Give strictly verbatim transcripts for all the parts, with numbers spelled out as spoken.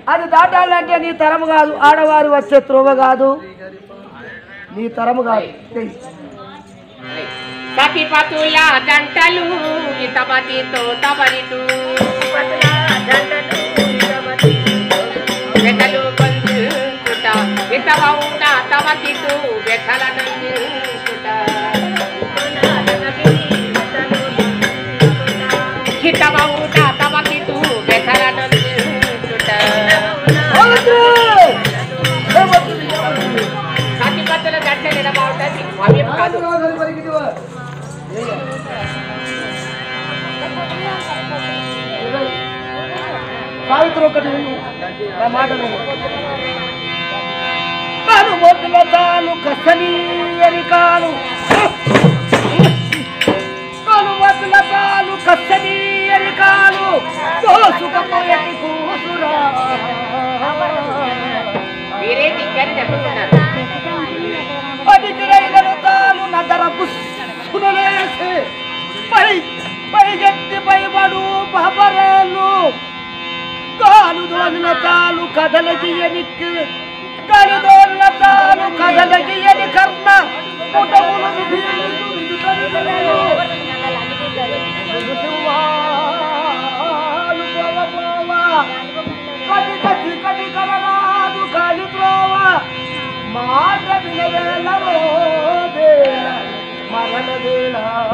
అది దాటాలంటే నీ తరము కాదు, ఆడవారు వచ్చే త్రోవ కాదు, నీ తరము కాదు. సతిపతుల జంటలు ఇతమతితో తమరిటు వెతలు బంధుట ఇతమౌన తమతితో వెతల నందుట హితమౌన తమతితో వెతల నందుట సతిపతుల జంటలు ఎడబావుతుంది అవేం కాదు. సావిత్రి ఒకటి నా మాట తాను మొదల తాను కసని ఎరికాను తాను మొదల తాను కసని ఎరికాను దోసుకపోయేటి కూసురా మీరేంటి ఇక్కడ చెప్తున్నారు? అదికిరైనను తాను నదర పుష్పునలేసి పై పైగెత్తి పైబడు బబరాలు కాలు దోలిన తాలు కదలగియనికి కాలు దోలిన తాలు కదలగియని కర్ణ పుటములు కటి కటి కటి కలరాదు కాలి త్రోవ మాట వినవేళ మరణ వేళ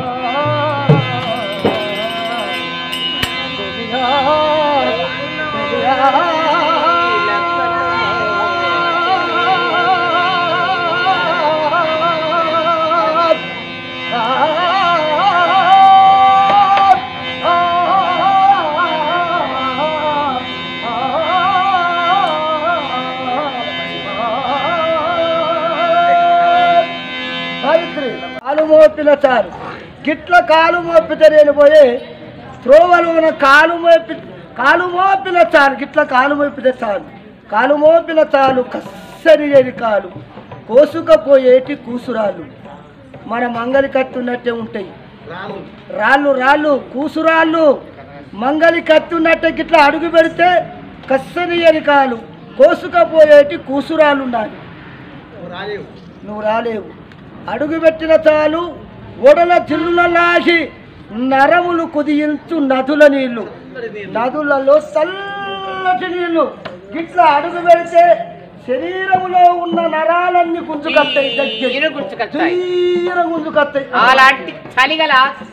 కాలు మోపిన చాలు గిట్ల కాలు మోపితే నేను పోయే త్రోవలోన కాలు మోపి కాలు మోపిన చాలు గిట్ల కాలు మోపితే చాలు కాలు మోపిన చాలు కස්සరి లేని కాలు కోసుకపోయేటి కూసురాళ్ళు మన మంగలి కత్తున్నట్టే ఉంటాయి. రాళ్ళు రాళ్ళు కూసురాళ్ళు మంగలి కత్తున్నట్టే గిట్ల అడుగు పెడితే కස්සరి లేని కాలు కోసుకపోయేటి కూసురాళ్ళు ఉండాలి. నువ్వు రాలేవు. అడుగు పెట్టిన చాలు ఒడల జిల్లులలాగి నరములు కుదియించు నదుల నీళ్లు, నదులలో చల్లటి నీళ్లు గిట్లా అడుగు పెడితే శరీరములో ఉన్న నరాలన్నీ గుంజుకత్తాయి, దగ్గర గుంజుకత్తాయి. అలాంటి చలిగల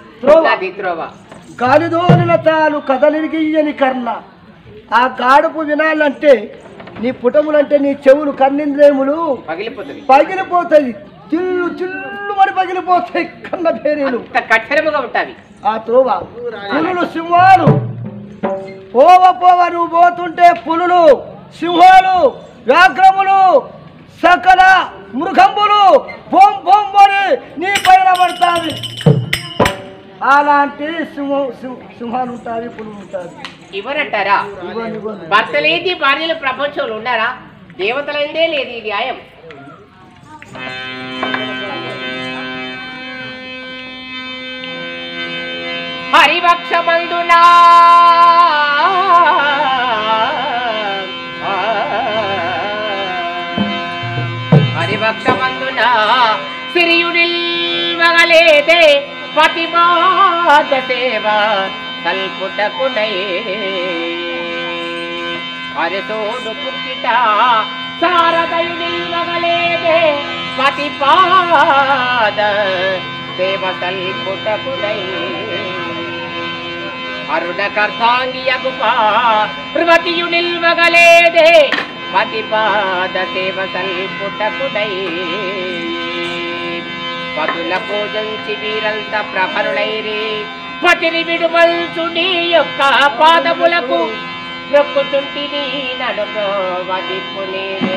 గాలిదోలిన చాలు కదలిగియని కర్ణ. ఆ గాడుపు వినాలంటే నీ పుటములంటే నీ చెవులు కన్నింద్రేములు పగిలిపోతాయి పగిలిపోతాయి చిల్లు చిల్లు మరి పగిలిపోతాయి కన్న పేరీలు కఠినముగా ఉంటాయి. ఆ త్రోవ పులులు సింహాలు పోవ పోవ నువ్వు పోతుంటే పులులు సింహాలు వ్యాఘ్రములు సకల మృగంబులు బొం బొమ్మని నీ పైన పడతావి. అలాంటి సింహం సింహాలు ఉంటాయి, పులులు ఉంటాయి. ఇవ్వనంటారా? భర్తలేది భార్యలు ప్రపంచంలో ఉన్నారా? దేవతలైందే లేదు ఈ న్యాయం. హరివక్షమందునా హరివక్షమందునా సిరియుడిల్వగలేదే పతిమాద సేవ సల్పుటకునై హరితోడు పుట్టిట శారదయుడిల్వగలేదే పతిపాద సేవ సల్పుటకునై అరుణకర్తాంగియగుపా ప్రవతియు నిల్వగలేదే పతిపాద సేవ సల్పుటకుడై పతుల పూజంచి వీరంత ప్రభరులైరి పతిని విడుమల్చుని యొక్క పాదములకు మొక్కుచుంటిని నడుకో వదిపునేదే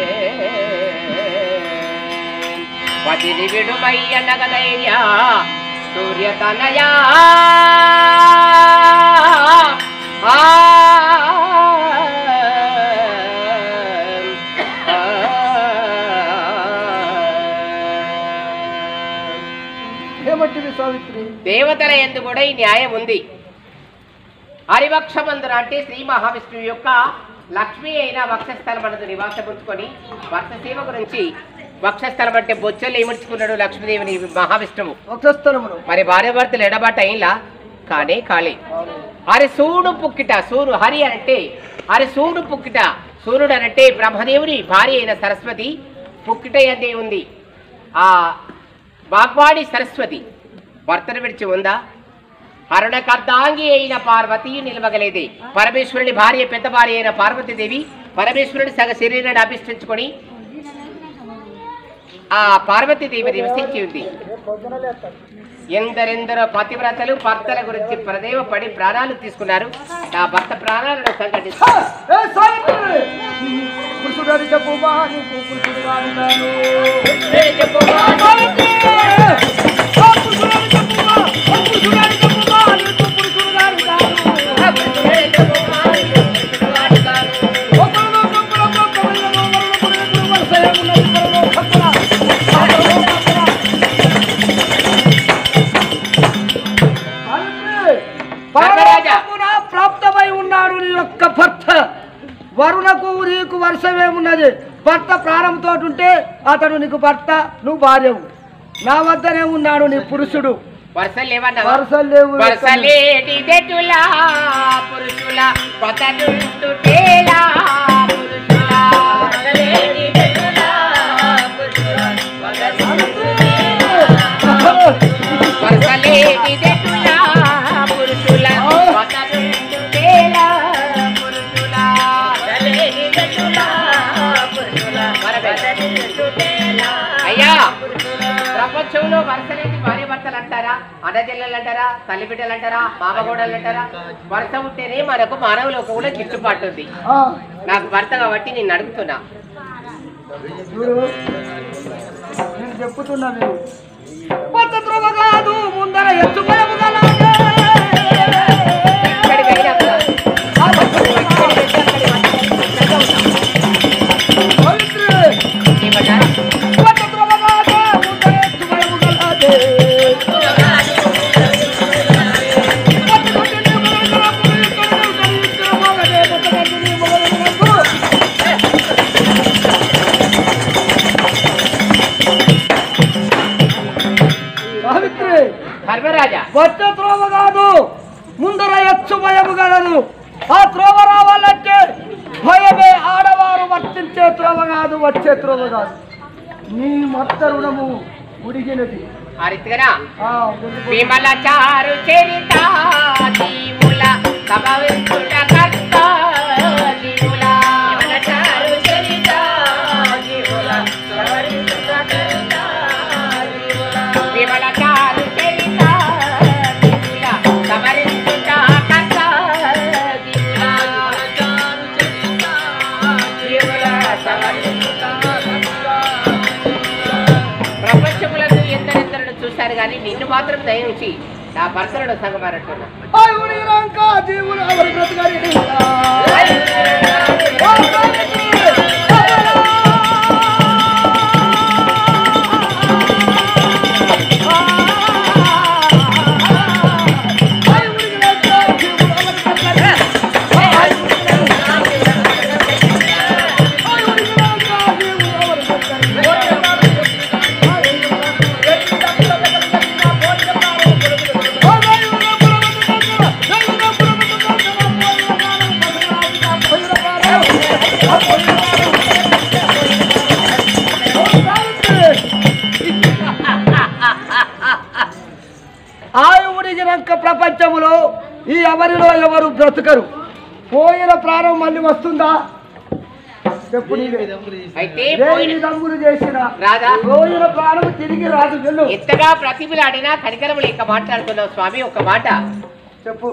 పతిని విడుమయ్య నగదైర్య సూర్యతనయా దేవతల యందు కూడా ఈ న్యాయం ఉంది. హరివక్షమందున అంటే శ్రీ మహావిష్ణువు యొక్క లక్ష్మి అయిన వక్షస్థలం అందు నివాసపుచ్చుకొని భర్త సేవ గురించి వక్షస్థలం అంటే బొచ్చలు ఏమర్చుకున్నాడు లక్ష్మీదేవిని మహావిష్ణువు వక్షస్థలమును మరి భార్య భర్తలు ఎడబాట అయిలా కానే కాలే. అరే సూడు పుక్కిట సూరు హరి అంటే అరే సూడు పుక్కిట సూర్యుడు అనంటే బ్రహ్మదేవుని భార్య అయిన సరస్వతి పుక్కిట అంటే ఉంది. ఆ వాగ్వాడి సరస్వతి భర్తను విడిచి ఉందా? హరణకర్దాంగి అయిన పార్వతి నిలవగలేదే. పరమేశ్వరుని భార్య పెద్ద భార్య అయిన పార్వతీదేవి పరమేశ్వరుని సగ శరీరాన్ని అభిష్టించుకొని ఆ పార్వతీదేవి నివసించి ఉంది. ఎందరెందరో పతివ్రతలు భర్తల గురించి ప్రదేవ పడి ప్రాణాలు తీసుకున్నారు. నా భర్త ప్రాణాలను సంఘటిస్తారు. ప్రాప్తమై ఉన్నాడు నీ యొక్క భర్త. వరుణకు నీకు వర్షమేమున్నది? భర్త ప్రాణంతో ఉంటే అతడు నీకు భర్త, నువ్వు భార్యవు. నా వద్దనే ఉన్నాడు నీ పురుషుడు. వర్షాలు లేవన్నా? వర్షాలు లేవు. వర్షలేటి దెటులా పురుషుల పతనుండుటేలా పురుషుల వర్షలేటి దెటులా పురుషుల పతనుండుటేలా వర్షలేటి దెటులా పురుషుల పతనుండుటేలా పురుషుల వర్షలేటి దెటులా పురుషుల పతనుండుటేలా. అయ్యా ప్రపంచంలో వరుసలేని భార్య భర్తలు అంటారా, అన్నచెల్లెలు అంటారా, తల్లి బిడ్డలు అంటారా, మామగోడలు అంటారా? వరుస ఉంటేనే మనకు మానవులు ఒక కూడా గిట్టుబాటు ఉంది. నాకు భర్త కాబట్టి నేను అడుగుతున్నా. నేను చెప్పుతున్నా కాదు ముందర ఎత్తు ధర్మరాజా, వచ్చే త్రోవ కాదు ముందర ఎచ్చు భయము కలదు. ఆ త్రోవ రావాలంటే భయమే. ఆడవారు వర్తించే త్రోవ కాదు, వచ్చే త్రోవ కాదు. నీ మొత్త రుణము ఉడిగినది. విమల చారు చరిత జీవుల సమవించుట కర్త జీవుల విమల చారు చరిత జీవుల సమవించుట కర్త జీవుల విమల చారు చరిత జీవుల సమవించుట కర్త జీవుల జీవుల సమవించుట. ప్రపంచములను ఎందరెందరూ చూశారు కానీ నిన్ను మాత్రం దయించి నా భర్తలను సంగమారంటున్నా. ఆయువుడిగినాక ప్రపంచంలో ఈ ఎవరిలో ఎవరు బ్రతుకరు. పోయిన ప్రాణం మళ్ళీ వస్తుందా చెప్పు. దమ్ములు చేసిన పోయిన ప్రాణం తిరిగి రాదు. వెళ్ళు. ఎంతగా ప్రతిభలాడినా కనికరం లేక మాట్లాడుతున్నావు స్వామి. ఒక మాట చెప్పు.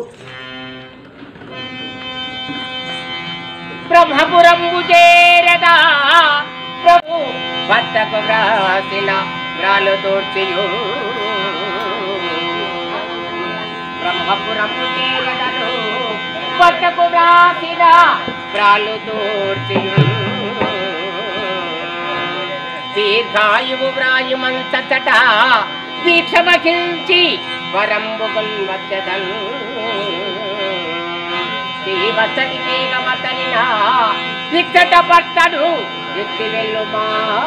బ్రహ్మపురంబు చేరదా ప్రభు భర్తకు వ్రాసిన వ్రాలు తోర్చియు బ్రహ్మపురంబు చేరదను భర్తకు వ్రాసిన వ్రాలు తోర్చియు దీర్ఘాయువు వ్రాయుమంతట దీక్ష వహించి వరంబు కొల్వచ్చదన్ శ్రీవత్సటి కేగమతనినా ఇచ్చట భర్తను ఎత్తి వెళ్ళుమా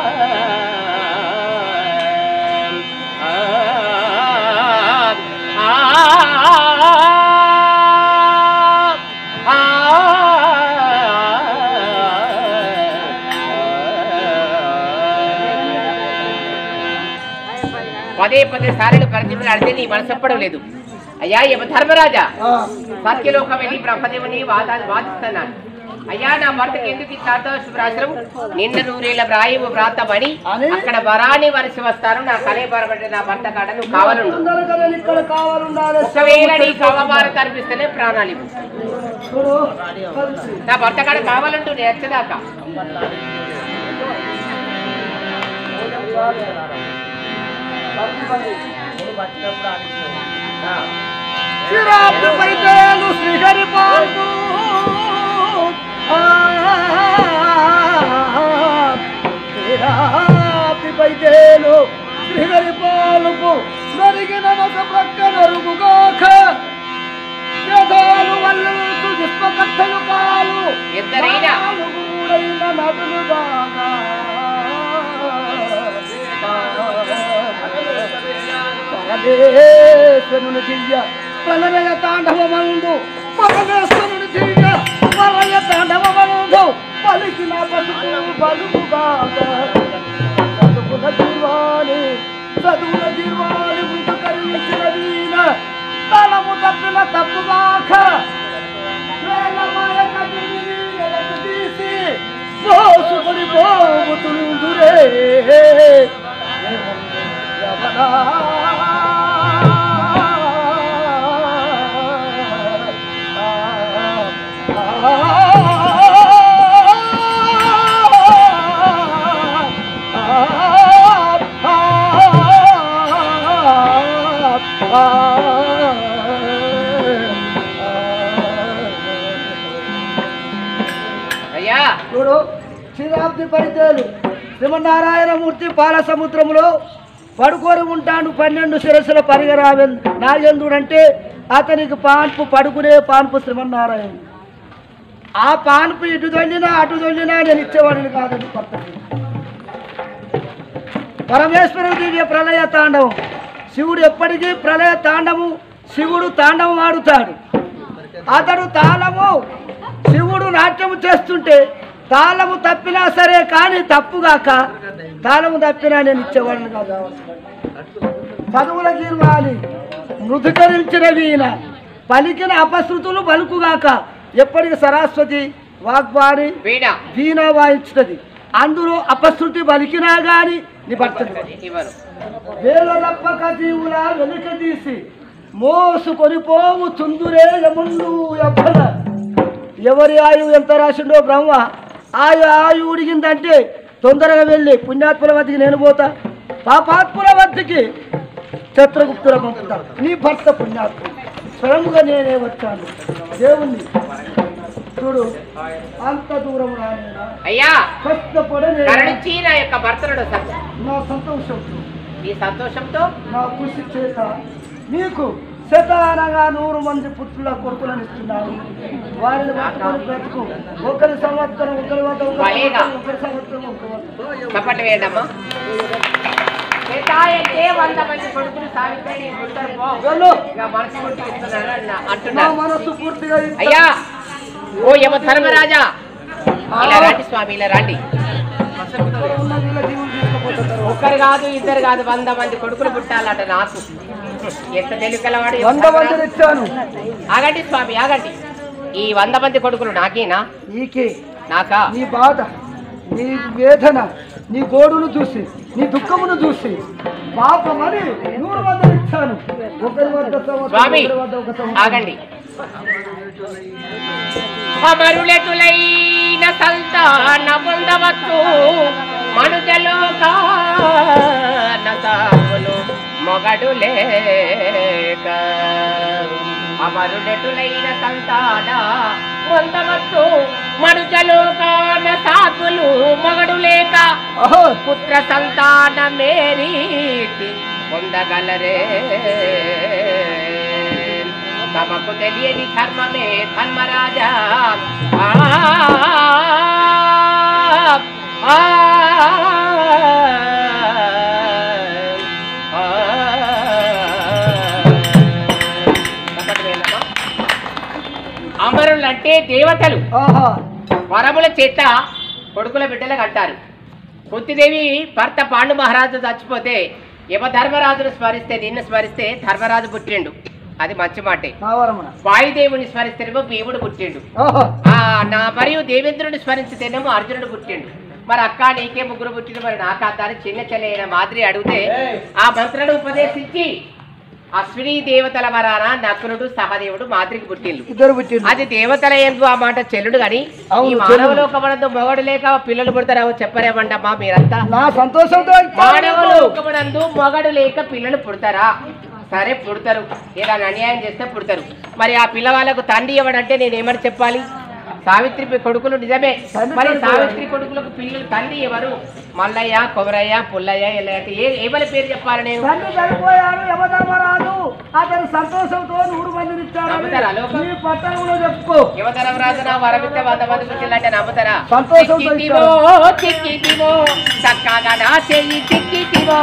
పదే పదే సార్లు పరిచయం అడితే నీ మనసప్పడం లేదు. అయ్యా యమ ధర్మరాజా, సత్యలోకం వెళ్ళి బ్రహ్మదేవుని వాదాన్ని వాదిస్తున్నాను. అయ్యా నా భర్తకి ఎందుకు ఈ శాతశుభ్రాశ్రం నిన్న నూరేళ్ళ వ్రాయము వ్రాతమని అక్కడ వరాన్ని వరిసి వస్తాను. నా కలే బరబడి నా భర్త కాడ నువ్వు కావాలండు. ఒకవేళ నీ కావభారత అనిపిస్తేనే ప్రాణాలు ఇవ్వు. నా భర్త కాడ కావాలంటూ నేర్చదాకా చిరాకు పైతేలు శ్రీహరి పాల్పు చిరాకు పైతేలు శ్రీహరి పాలుపు నరిగిన ఒక ప్రక్క నరుగుగాక యథాలు వల్లుతు దుష్పకథలు కాలు ఇద్దరైనా కూడైన నదులుగాగా పరమేశ్వరుని దివ్య ప్రళయ తాండవమందు పరమేశ్వరుని దివ్య ప్రళయ తాండవమందు పలికిన పలుకు పలుకుగాక చదువుల జీవాని చదువుల జీవాని ముందు కలిగించిన వీణ తలము తప్పిన తప్పుగాక తీసి పోసుకొని పోగుతుందురే అయ్యా చూడు, శ్రీరాబ్ది పరిచయాలు శ్రీమన్నారాయణమూర్తి పాల సముద్రంలో పడుకొని ఉంటాడు. పన్నెండు శిరస్సుల పరిగరావె నాగేంద్రుడు అంటే అతనికి పాన్పు పడుకునే పాన్పు శ్రీమన్నారాయణ. ఆ పాన్పు ఇటు దొల్లినా అటు దొల్లినా నేను ఇచ్చేవాడిని కాదని కొత్తది. పరమేశ్వరుడు దివ్య ప్రళయ తాండవం. శివుడు ఎప్పటికీ ప్రళయ తాండము శివుడు తాండవం ఆడుతాడు. అతడు తాళము శివుడు నాట్యము చేస్తుంటే తాళము తప్పినా సరే కానీ తప్పుగాక తాళము తప్పినా నేను ఇచ్చేవాడిని కాదు. చదువుల గీర్వాలి మృదుకరించిన వీణ పలికిన అపశృతులు పలుకుగాక ఎప్పటికి సరస్వతి వాగ్వాణి వీణ వీణ వాయించుతుంది. అందులో అపశృతి పలికినా గాని నీ భర్త వేల తప్పక జీవుల వెనుక తీసి మోసుకొని పోవు చుందురే యముండు ఎవ్వల. ఎవరి ఆయువు ఎంత రాసిండో బ్రహ్మ ఆయు ఆయువు ఉడిగిందంటే తొందరగా వెళ్ళి పుణ్యాత్ముల వద్దకి నేను పోతా, పాపాత్ముల వద్దకి చిత్రగుప్తుల పంపుతా. నీ భర్త పుణ్యాత్ముడు స్వయంగా నేనే వచ్చాను. దేవుణ్ణి చూడు అంత దూరం రాయనా అయ్యా కష్టపడే కరుణించి నా యొక్క భర్తనుడు సత్యం. నా సంతోషంతో ఈ సంతోషంతో నా కృషి చేత నీకు శతానగా నూరు మంది పుత్రుల కొడుకులను ఇస్తున్నాను. వారిని పట్టుకొని బ్రతుకు. ఒకరి సంవత్సరం ఒకరి వద్ద ఒకరి సంవత్సరం ఒకరి చప్పట్లు వేయడమ్మా. అంటే వంద మంది కొడుకులు సావిత్రి అంటున్నారు. మనసు పూర్తిగా అయ్యా ఓ యమ ధర్మరాజా ఇలా రండి స్వామి, ఇలా రండి. ఒకరు కాదు ఇద్దరు కాదు వంద మంది కొడుకులు పుట్టాలట నాకు. ఎంత తెలివికలవాడు. వంద మంది ఇచ్చాను. ఆగండి స్వామి ఆగండి. ఈ వంద మంది కొడుకులు నాకేనా? నీకే. నాకా? నీ బాధ, నీ వేదన, నీ గోడును చూసి, నీ దుఃఖమును చూసి పాపమని నూరు మంది ఇచ్చాను. ఒకరి వద్ద స్వామి ఆగండి. అమరులెటులైన సంతాన పొందవచ్చు మనుజలోక నసాములు మొగడు లేక. అమరులెటులైన సంతాన పొందవచ్చు మనుజలోకాన సాకులు మొగడు లేక. పుత్ర సంతాన మేరీతి పొందగలరే. తమకు తెలియని ధర్మమే ధర్మరాజా. ఆ దేవతలు ఆహా వరముల చేత కొడుకుల బిడ్డలకు అంటారు. కుంతిదేవి భర్త పాండు మహారాజు చచ్చిపోతే యమధర్మరాజును స్మరిస్తే నిన్ను స్మరిస్తే ధర్మరాజు పుట్టిండు, అది మంచి మాటే. వాయుదేవుని స్మరిస్తేనేమో భీముడు పుట్టిండు. ఆ నా మరియు దేవేంద్రుని స్మరించితేనేమో అర్జునుడు పుట్టిండు. మరి అక్క నీకే ముగ్గురు పుట్టిండు, మరి నా కాదని చిన్న చెల్లెన మాదిరి అడిగితే ఆ మంత్రులను ఉపదేశించి అశ్విని దేవతల వరాన నకులుడు సహదేవుడు మాదిరికి పుట్టిండు. అది దేవతల ఎందు ఆ మాట చెల్లుడు గాని ఈ మానవలోకమనందు మొగడు లేక పిల్లలు పుడతారో చెప్పరేమంటమ్మా మీరంతా? నా సంతోషంతో మానవలోకమనందు మొగడు లేక పిల్లలు పుడతారా? సరే పుడతారు, ఏదైనా అన్యాయం చేస్తే పుడతారు. మరి ఆ పిల్లవాళ్ళకు తండ్రి ఎవడంటే నేనేమని చెప్పాలి? సావిత్రి కొడుకులు నిజమే, మరి సావిత్రి కొడుకులకు పిల్లలు తండ్రి ఎవరు? మల్లయ్య, కొమరయ్య, పుల్లయ్య, ఎల్లయ్య, ఏ ఏమని పేరు చెప్పాలి నేను? అతను సంతోషంతో నూరు మందిని చెప్పుకో. యువధర్మరాజు నా వరమిస్తే వంద మంది కూర్చుంటే నమ్ముతారా? సంతోషంతో చిక్కితివో చక్కగా నా చెయ్యి చిక్కితివో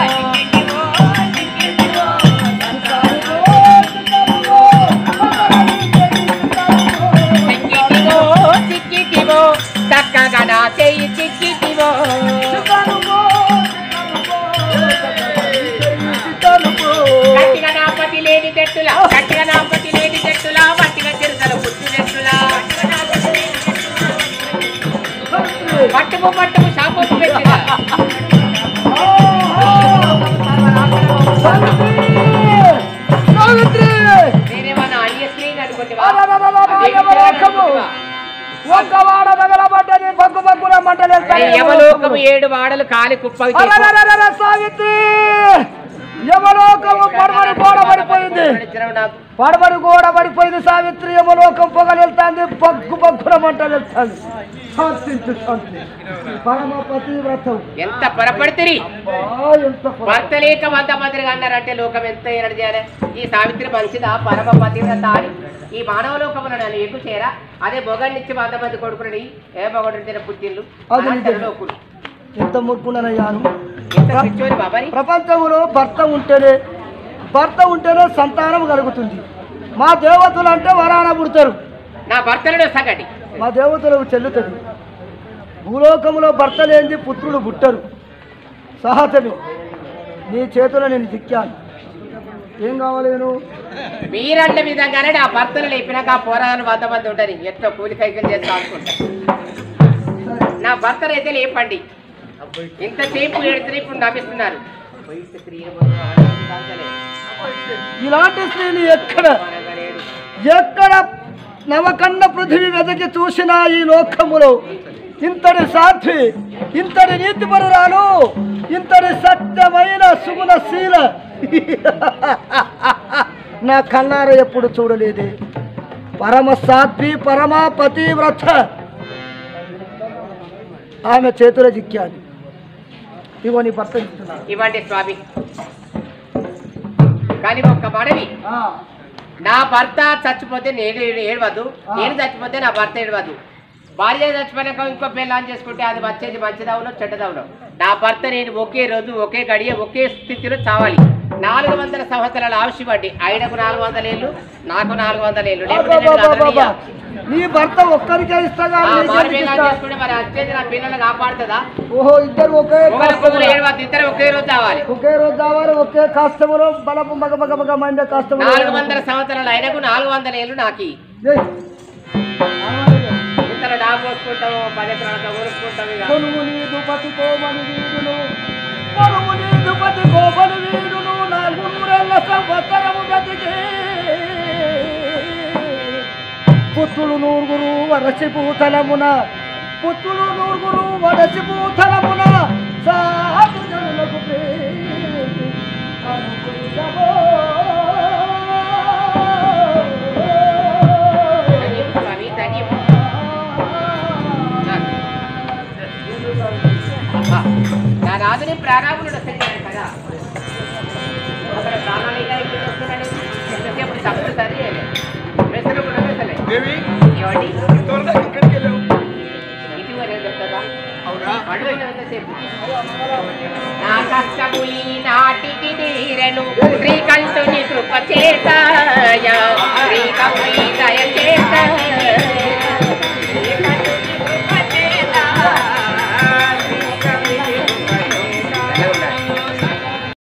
చిక్కితివో చక్కగా నా చెయ్యి చిక్కితివో గట్టిగా నా పతి లేని చెట్టులా గట్టిగా నా పతి లేని చెట్టులా మట్టిగా చిరుతలు పుట్టు చెట్టులా పట్టుకు పట్టుకు షాపు పెట్టిలా నేనేమన్నా అన్య స్త్రీని అనుకుంటా యమలోకము ఏడు వాడలు కాలి కుప్ప సావిత్రి యమలోకము పడమడి గోడ పడిపోయింది, పడమడి గోడ పడిపోయింది. సావిత్రి యమలోకం పొగలు వెళ్తాంది, బగ్గు బగ్గున మంటలు వెళ్తాంది. పరమపతి వ్రతం ఎంత పొరపడితే భర్త లేక వంద మందిగా అన్నారంటే లోకం ఎంత ఏడు చేయాలి? ఈ సావిత్రి మంచిదా పరమపతి వ్రత అని ఈ మానవ లోకములను నన్ను ఎక్కువ చేయరా? అదే మొగడినిచ్చి వంద మంది కొడుకులని ఏ మొగడు పుట్టిల్లు లోకులు ఎంత ముట్టుకున్నానయ్యాను. బాబారి ప్రపంచంలో భర్త ఉంటేనే భర్త ఉంటేనే సంతానం కలుగుతుంది. మా దేవతలు అంటే వరాన పుడతారు, నా భర్తలను సగటి మా దేవతలకు చెల్లుతుంది. భూలోకములో భర్త లేనిది పుత్రులు పుట్టరు, సహజమే. నీ చేతుల నేను దిక్కాను, ఏం కావాలి నేను? మీరన్న విధంగానే నా భర్తలు లేపినాక ఆ పోరాలు వంద మంది ఉంటారు, ఎట్లా కూలి కైకలు చేస్తా అనుకుంటా. నా భర్తలు అయితే లేపండి, ఇంతసేపు ఏడుతున్నా ఇప్పుడు నవ్విస్తున్నారు. ఇలాంటి స్త్రీని ఎక్కడ ఎక్కడ నవకన్న పృథివీ వెదకి చూసిన ఈ లోకములో ఇంతటి సాధ్వి, ఇంతటి నీతిపరురాలు, ఇంతటి సత్యమైన సుగుణశీల నా కన్నార ఎప్పుడు చూడలేదే. పరమ సాధ్వి పరమా పతివ్రత ఆమె చేతుల జిక్కాది. ఇగో నీ భర్త ఇస్తున్నా. ఇవ్వండి స్వామి. కానీ ఒక్క మనవి, నా భర్త చచ్చిపోతే నేను ఏడవద్దు, నేను చచ్చిపోతే నా భర్త ఏడవద్దు. భార్య చచ్చిపోయినాక ఇంకో పెళ్ళాన్ని చేసుకుంటే అది వచ్చేది మంచిదవును చెడ్డదవును. నా భర్త నేను ఒకే రోజు ఒకే గడియ ఒకే స్థితిలో చావాలి. నాలుగు వందల సంవత్సరాల ఆవిష్యపడి ఆయనకు నాలుగు వందల ఏళ్ళు, నాకు నాలుగు వందల ఏళ్ళు. నీ భర్త ఒక్కరికే ఇస్తాగా చేసుకుంటే మరి వచ్చేది నా పిల్లలు కాపాడుతుందా? ఓహో, ఇద్దరు ఒకే ఏడవద్దు, ఇద్దరు ఒకే రోజు కావాలి, ఒకే రోజు కావాలి, ఒకే కాస్తములో బలపు మగ మగ మగ మండే కాస్తము. నాలుగు వందల సంవత్సరాలు ఆయనకు నాలుగు వందల ఏళ్ళు నాకు. ఇంతలో డా పోసుకుంటాము, పది ఎకరాలతో ఊరుకుంటాము. కొనుము నీదు పతి కోమని వీడును, కొనుము నీదు పతి కోమని వీడును, నాలుగు నూరేళ్ల సంవత్సరము బ్రతికి పుత్రులు నూరుగురు వరసి పూతలమున, పుత్రులు నూరుగురు వరసి పూతలమున సాధు జనులకు నా రాజుని ప్రాణాములు వస్తున్నాడు కదా, అక్కడ ప్రాణాలు వస్తున్నాడు. ఎంతసేపు తప్పుడు సరే మెసలు కూడా మెసలే ఇటీవల చెప్తారా? ఎంతసేపు నా కష్టములి నాటికి తీరను శ్రీకంఠుని కృప చేతాయ, శ్రీకంఠుని